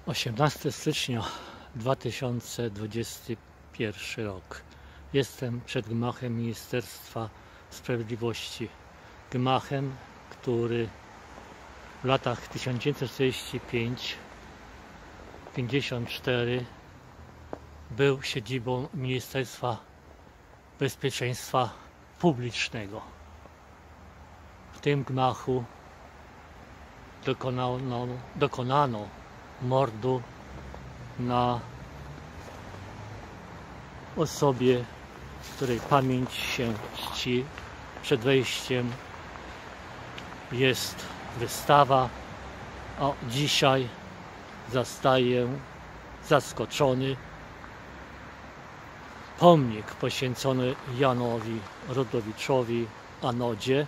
18 stycznia 2021 rok. Jestem przed gmachem Ministerstwa Sprawiedliwości. Gmachem, który w latach 1945-54 był siedzibą Ministerstwa Bezpieczeństwa Publicznego. W tym gmachu dokonano mordu na osobie, której pamięć się czci. Przed wejściem jest wystawa, a dzisiaj zastaję zaskoczony pomnik poświęcony Janowi Rodowiczowi Anodzie.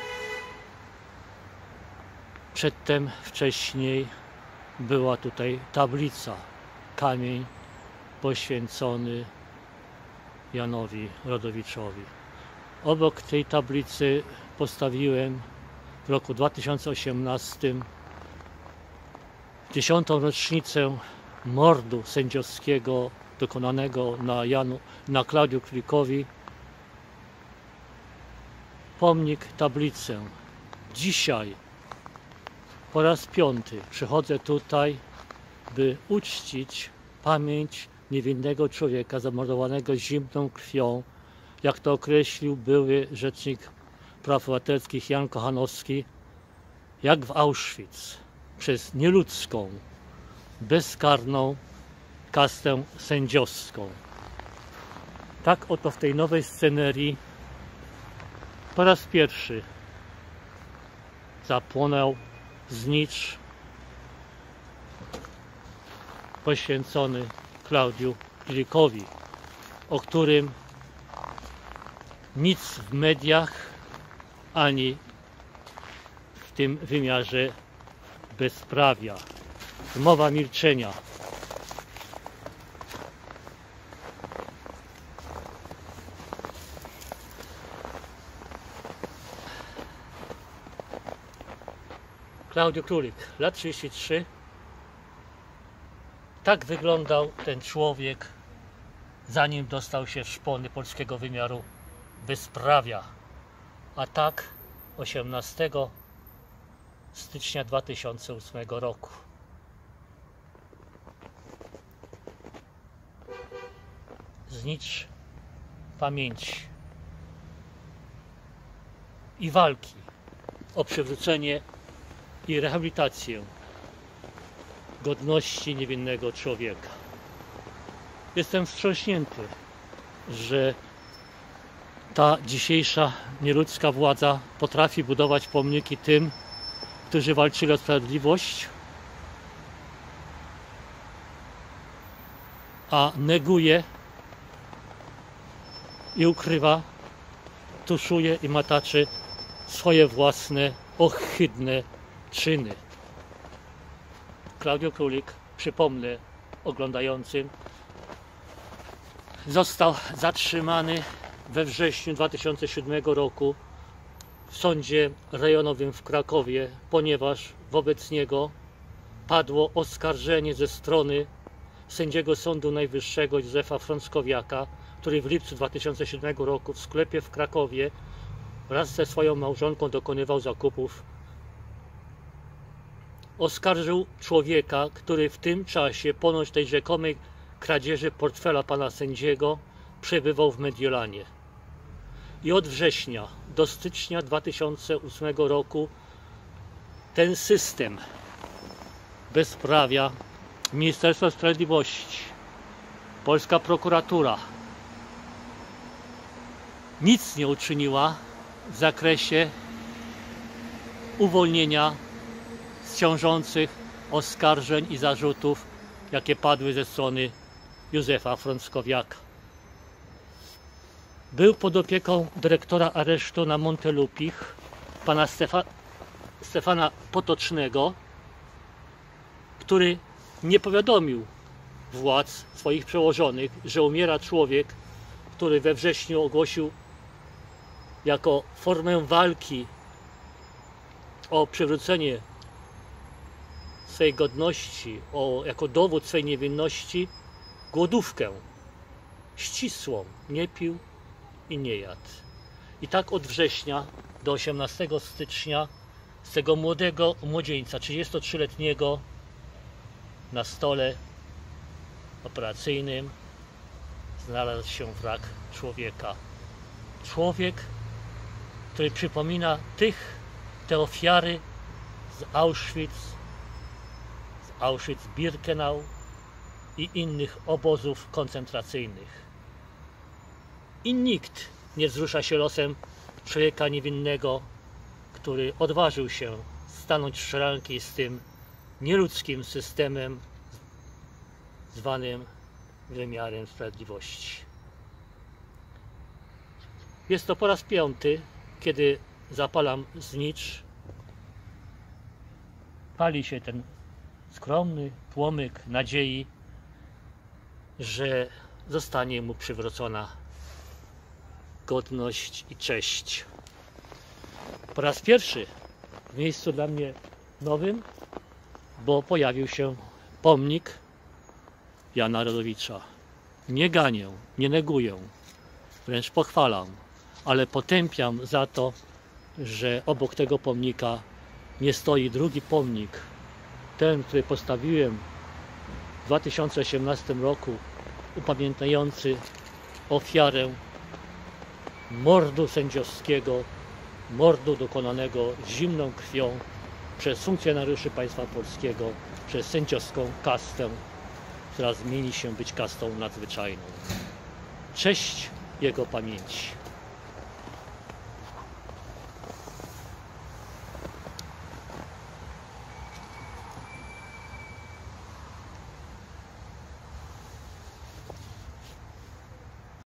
Przedtem wcześniej była tutaj tablica, kamień poświęcony Janowi Rodowiczowi. Obok tej tablicy postawiłem w roku 2018 10. rocznicę mordu sędziowskiego dokonanego na Klaudiu Królikowi pomnik, tablicę. Dzisiaj po raz 5. przychodzę tutaj, by uczcić pamięć niewinnego człowieka zamordowanego zimną krwią, jak to określił były rzecznik praw obywatelskich Jan Kochanowski, jak w Auschwitz, przez nieludzką, bezkarną kastę sędziowską. Tak oto w tej nowej scenerii po raz pierwszy zapłonął znicz poświęcony Klaudiu Królikowi, o którym nic w mediach ani w tym wymiarze bezprawia. Mowa milczenia. Klaudiu Królik, lat 33. Tak wyglądał ten człowiek, zanim dostał się w szpony polskiego wymiaru bezprawia. A tak 18 stycznia 2008 roku. Znicz pamięci i walki o przywrócenie i rehabilitację godności niewinnego człowieka. Jestem wstrząśnięty, że ta dzisiejsza nieludzka władza potrafi budować pomniki tym, którzy walczyli o sprawiedliwość, a neguje i ukrywa, tuszuje i mataczy swoje własne ohydne czyny. Klaudiu Królik, przypomnę oglądającym, został zatrzymany we wrześniu 2007 roku w sądzie rejonowym w Krakowie, ponieważ wobec niego padło oskarżenie ze strony sędziego Sądu Najwyższego Józefa Frąckowiaka, który w lipcu 2007 roku w sklepie w Krakowie wraz ze swoją małżonką dokonywał zakupów. Oskarżył człowieka, który w tym czasie, ponoć tej rzekomej kradzieży portfela pana sędziego, przebywał w Mediolanie. I od września do stycznia 2008 roku ten system bezprawia, Ministerstwo Sprawiedliwości, polska prokuratura nic nie uczyniła w zakresie uwolnienia z ciążących oskarżeń i zarzutów, jakie padły ze strony Józefa Frąckowiaka. Był pod opieką dyrektora aresztu na Montelupich, pana Stefana Potocznego, który nie powiadomił władz swoich przełożonych, że umiera człowiek, który we wrześniu ogłosił jako formę walki o przywrócenie swej godności, jako dowód swej niewinności głodówkę ścisłą. Nie pił i nie jadł. I tak od września do 18 stycznia z tego młodego młodzieńca, 33-letniego, na stole operacyjnym znalazł się wrak człowieka. Człowiek, który przypomina te ofiary z Auschwitz-Birkenau i innych obozów koncentracyjnych. I nikt nie wzrusza się losem człowieka niewinnego, który odważył się stanąć w szranki z tym nieludzkim systemem zwanym wymiarem sprawiedliwości. Jest to po raz 5, kiedy zapalam znicz. Pali się ten skromny płomyk nadziei, że zostanie mu przywrócona godność i cześć. Po raz pierwszy w miejscu dla mnie nowym, bo pojawił się pomnik Jana Rodowicza. Nie ganię, nie neguję, wręcz pochwalam, ale potępiam za to, że obok tego pomnika nie stoi drugi pomnik, ten, który postawiłem w 2018 roku, upamiętniający ofiarę mordu sędziowskiego, mordu dokonanego zimną krwią przez funkcjonariuszy państwa polskiego, przez sędziowską kastę, która zmieni się być kastą nadzwyczajną. Cześć jego pamięci.